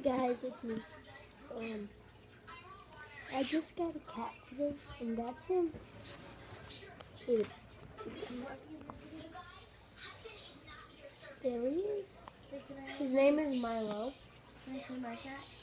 guys, it's me. I just got a cat today, and that's him. Here, there he is. His name is Milo. Can I show my cat?